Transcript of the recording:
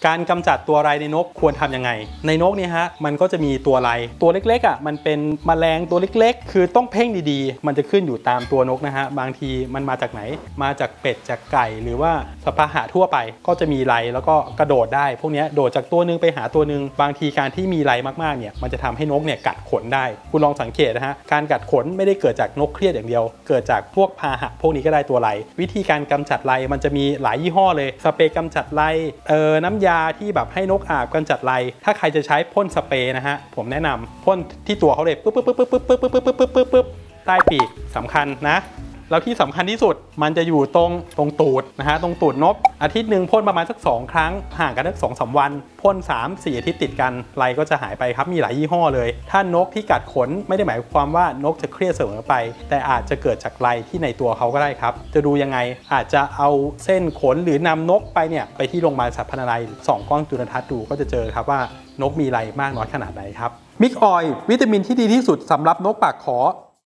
การกำจัดตัวไรในนกควรทำยังไงในนกเนี่ยฮะมันก็จะมีตัวไรตัวเล็กๆอ่ะมันเป็นแมลงตัวเล็กๆคือต้องเพ่งดีๆมันจะขึ้นอยู่ตามตัวนกนะฮะบางทีมันมาจากไหนมาจากเป็ดจากไก่หรือว่าสัตว์พาหะทั่วไปก็จะมีไรแล้วก็กระโดดได้พวกนี้โดดจากตัวนึงไปหาตัวนึงบางทีการที่มีไรมากๆเนี่ยมันจะทำให้นกเนี่ยกัดขนได้คุณลองสังเกตนะฮะการกัดขนไม่ได้เกิดจากนกเครียดอย่างเดียวเกิดจากพวกพาหะพวกนี้ก็ได้ตัวไรวิธีการกำจัดไรมันจะมีหลายยี่ห้อเลยสเปรย์กำจัดไรน้ำยาที่แบบให้นกอาบกำจัดไรถ้าใครจะใช้พ่นสเปรย์นะฮะผมแนะนำพ่นที่ตัวเขาเลยปึ๊บใต้ปีกสำคัญนะแล้วที่สำคัญที่สุดมันจะอยู่ตรงตูดนะฮะตรงตูดนกอาทิตย์หนึ่งพ่นประมาณสัก2ครั้งห่างกันสัก2-3 วันพ่น3-4 อาทิตย์ติดกันไรก็จะหายไปครับมีหลายยี่ห้อเลยถ้านกที่กัดขนไม่ได้หมายความว่านกจะเครียดเสมอไปแต่อาจจะเกิดจากไรที่ในตัวเขาก็ได้ครับจะดูยังไงอาจจะเอาเส้นขนหรือนำนกไปเนี่ยไปที่โรงพยาบาลสัตว์พันธุ์ไรส่องกล้องจุลทรรศน์ดูก็จะเจอครับว่านกมีไรมากน้อยขนาดไหนครับมิกออยล์วิตามินที่ดีที่สุดสำหรับนกปากขอ